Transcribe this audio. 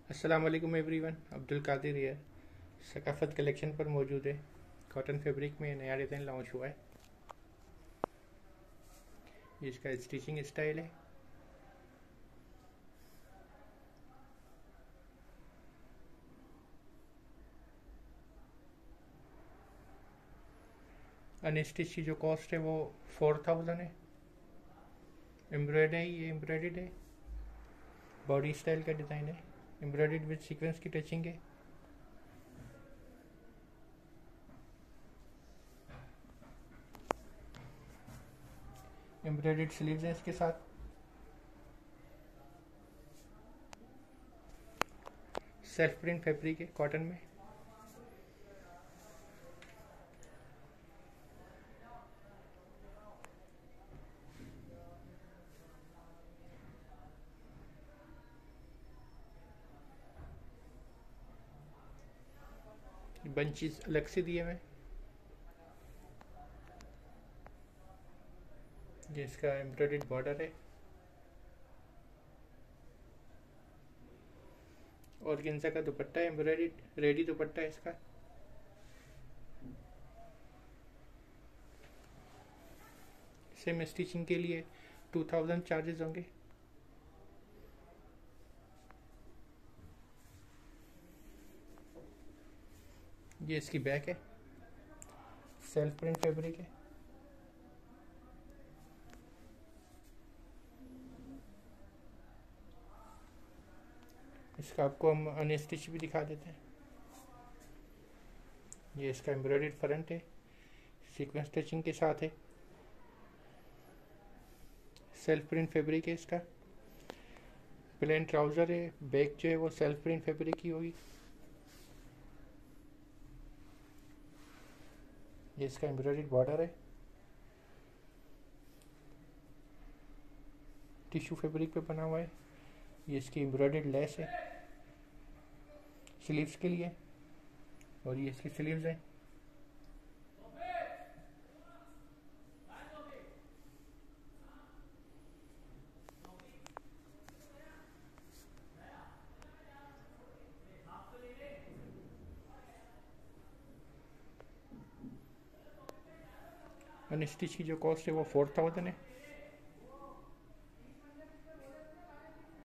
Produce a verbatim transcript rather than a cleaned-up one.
अस्सलाम वालेकुम एवरीवन, अब्दुल कादिर है। सकाफत कलेक्शन पर मौजूद है। कॉटन फैब्रिक में नया डिज़ाइन लॉन्च हुआ है। ये इसका स्टिचिंग स्टाइल है। अनस्टिच की जो कॉस्ट है वो फोर थाउजेंड है। एम्ब्रॉयड है, ये एम्ब्रॉयड है। बॉडी स्टाइल का डिज़ाइन है। एम्ब्रॉयड विद सीक्वेंस की टचिंग है। एम्ब्रॉयड स्लीव्स हैं इसके साथ। सेल्फ प्रिंट फैब्रिक है कॉटन में। बंचेस अलग से दिए हुए। ये इसका एम्ब्रॉयड बॉर्डर है। और गेंजा का दुपट्टा है, एम्ब्रॉयड रेडी दुपट्टा है इसका। सेम स्टिचिंग के लिए टू थाउजेंड चार्जेस होंगे। ये इसकी बैक है। सेल्फ प्रिंट फैब्रिक है। इसका आपको हम अनस्टिच भी दिखा देते हैं। ये इसका एम्ब्रॉयडर्ड फ्रंट है, सीक्वेंस टचिंग के साथ है। सेल्फ प्रिंट फैब्रिक है इसका। प्लेन ट्राउज़र है। बैक जो है वो सेल्फ प्रिंट फैब्रिक की होगी। ये इसका एम्ब्रॉयडर्ड बॉर्डर है। टिश्यू फैब्रिक पे बना हुआ है। ये इसकी एम्ब्रॉयडर्ड लेस है स्लीव्स के लिए। और ये इसकी स्लीव्स हैं। अनस्टिच की जो कॉस्ट है वो फोर थाउजेंड है।